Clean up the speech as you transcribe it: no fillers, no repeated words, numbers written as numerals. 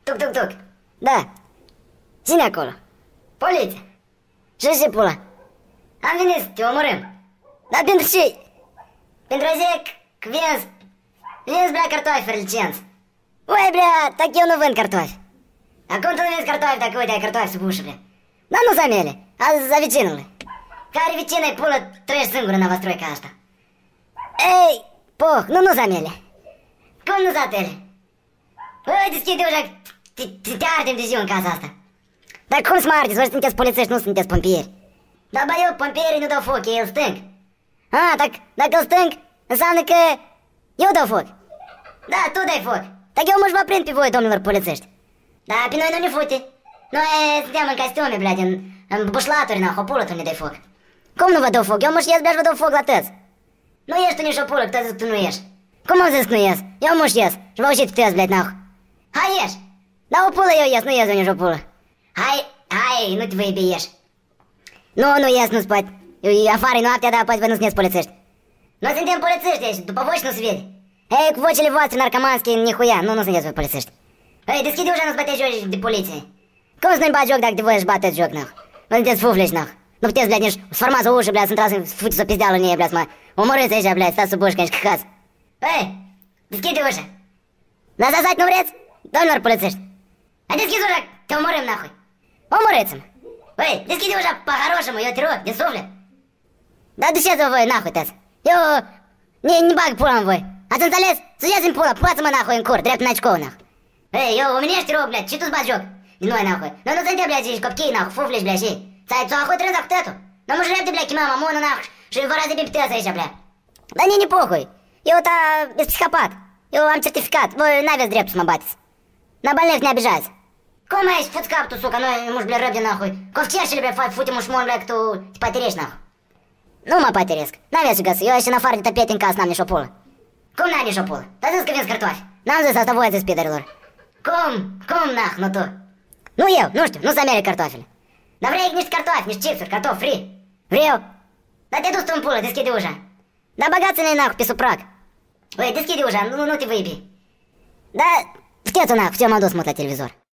Tuc-tuc-tuc. Da. Cine acolo? Poliția. Și pula. Am venit să te omorâm. Dar pentru ce? Pentru a zic că vinzi, bля, cartofi fără licență. Ui, bля, так eu nu vând cartofi. Acum tu nu vinzi cartofi dacă uite ai cartofi sub ușă, bля. Dar nu-s a mele, a vecinului. Care vecină-i pulă trăiești singur în avastroica asta? Ei, poh, nu-s a mele. Cum nu-s a tele? Ui, deschide ușa, te ardem de ziua în casa asta. Dar cum să mă ardeți? Voi sunteți polițiști, nu sunteți pompieri. Dar bă, eu, pompierii nu dau foc, ei îl stâng. Dacă îl stâng, înseamnă că eu dau foc. Da, tu dai foc. Dacă eu mă-și vă prind pe voi, domnilor polițiști. Dar pe noi nu ne fute. Noi suntem în costume, blea, în bușlaturi, na, hopulă tu ne dai foc. Cum nu vă dau foc? Eu mă știesc, blea, și vă dau foc la tăți. Nu ești tu nici o pulă, că tu nu ești. Cum am zis că nu ies? Eu mă știesc și vă ușit pe tăți, blea, nahu. Hai, ieși. Da, o pulă eu ies, nu ies eu nici o pulă. Hai, nu te vă iubi, ieși. Nu ies, nu-ți poate. Afară-i noaptea, dar poate vă nu sunteți polițiști. Noi suntem polițiști aici, după voci nu se vede. Ei, cu vocile voastre narcomanske, nihuia, nu sunteți voi polițiști. Ei, deschide ușa, nu-ți bateți joc de poliție. Cum să nu-i bat joc dacă de voi își bateți joc, nah? Vă sunteți fufleși, nah? Nu puteți, blea, nici să formați o ușă, blea, să intrați să futeți o pizdeală în ei, blea, să mă omorâți aici, blea, stați sub ușcă și căcați. Ei, deschide ușa. Dați, nu vreți? Domnilor polițiști. Hai, deschide ușa, te omorâm, nahui. Omorâți-mă. Ei, deschide ușa, paharoșă, mă, eu te rog, din suflet. Dar duceți-vă voi, nahui, tăți. Eu ne bag pula în voi. Ați înțeles? Sugeți-mi pula, puați-mă, nahui, în cur, drept în acicou, nah. Ei, eu omenești rog, blea, ce tu-ți bați joc? Din noi, nahui. Noi nu suntem, blea, zici, copchii, nahui, fufleși, blea, și. Ți-ai țoahoi trânza cu tătul. Nu mă șrepte, blea, chima mamonă, nahui, și vă razi bine pe tăți aici, blea. Dar nici pohui. Eu ești psihopat. Eu am certificat. Voi n-aveți drept să mă bateți. Na больных не обижайся. Cum ai spuți cap tu, suca, noi muși, bля, răb de nahui. Ковчерчили, bля, fute mușmon, bля, că tu te paterești, nahui. Nu mă pateresc. N-aveți ce găsi. Eu aici în afară de tapete în casă n-am nici o pulă. Cum n-ai nici o pulă? Dar zis că vinzi cartofi. N-am zis asta, voi ați zis piederilor. Cum, nah, nu tu? Nu eu, nu știu, nu-ți mere cartofile. Dar vrei niște cartofi, niște chipsuri, cartofi free. Vreau. Dar te-ai dus tu în pulă, deschide ușa. Dar băgați-ne, nahui, pe suprac. Ui, deschide ușa, nu te vă iubi. Da, schiet-o, nahui, ce m-am dus mult la televizor.